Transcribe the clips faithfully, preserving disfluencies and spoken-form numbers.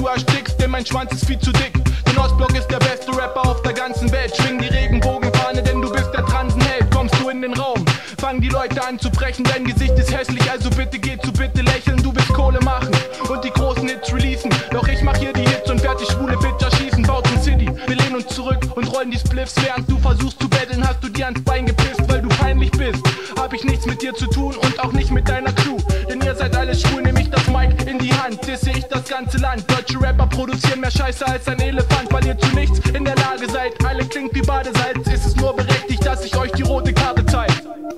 du erstickst, denn mein Schwanz ist viel zu dick. Denn Ostblock ist der beste Rapper auf der ganzen Welt. Schwing die Regenbogenfahne, denn du bist der Transenheld. Kommst du in den Raum, fangen die Leute an zu brechen. Dein Gesicht ist hässlich, also bitte geh zu, bitte lächeln. Du willst Kohle machen und die großen Hits releasen. Doch ich mach hier die Hits und werd die schwule Bitcher schießen. Bautzen City, wir lehnen uns zurück und rollen die Spliffs. Während du versuchst zu betteln, hast du dir ans Bein gepisst, weil du peinlich bist. Hab ich nichts mit dir zu tun und auch nicht mit deiner Crew. Denn ihr seid alle schwul, nehm ich das Mic in die Hand. Disse ich das ganze Land. Deutsche Rapper produzieren mehr Scheiße als ein Elefant, weil ihr zu nichts in der Lage seid. Alle klingt wie Badesalz, ist es nur berechtigt, dass ich euch die rote Karte zeig.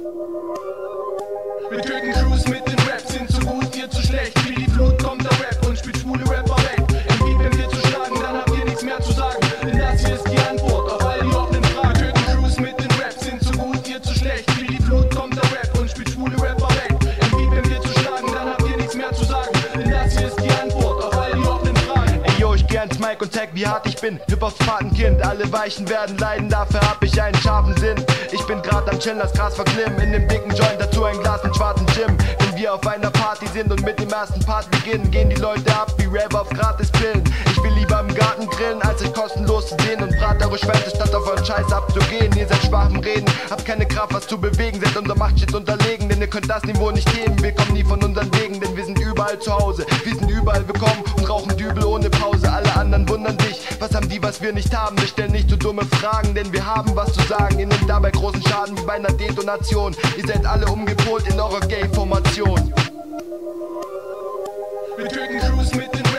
Wir töten Crews mit den Raps, sind zu gut, ihr zu schlecht. Wie die Flut kommt der Rap und spielt schwule Rapper weg. M V, wenn wir zu schlagen, dann habt ihr nichts mehr zu sagen. Denn das hier ist die Antwort auf all die offenen Fragen. Wir töten Crews mit den Raps, sind zu gut, ihr zu schlecht. Wie die Flut kommt der Rap und spielt schwule Rapper weg. M V, wenn wir zu schlagen, dann habt ihr nichts mehr zu sagen. Denn das hier ist die Antwort auf all die offenen Fragen. Ey yo, ich geh ans Mic und zeig, wie hart ich bin. Hip-Hops Patenkind, alle Weichen werden leiden, dafür hab ich einen scharfen Sinn. Ich bin grad am Chillen, das Gras verklimmen, in dem dicken Joint, dazu ein Glas mit schwarzem Gym. Wenn wir auf einer Party sind und mit dem ersten Part beginnen, gehen die Leute ab wie Rave auf Gratispillen. Ich will lieber im Garten grillen, als euch kostenlos zu sehen und brat eure Schwänze, statt auf euren Scheiß abzugehen. Ihr seid schwach im Reden, habt keine Kraft, was zu bewegen, seid unser Machtshit unterlegen, denn ihr könnt das Niveau nicht heben. Wir kommen nie von unseren Wegen, denn wir sind überall zu Hause. Wir sind überall willkommen und rauchen Dübel ohne Pause. Alle anderen wundern sich, was haben die, was wir nicht haben. Wir stellen nicht so dumme Fragen, denn wir haben was zu sagen. Ihr nehmt dabei großen Schaden wie bei einer Detonation. Ihr seid alle umgepolt in eurer Gay-Formation. Wir töten Crews mit den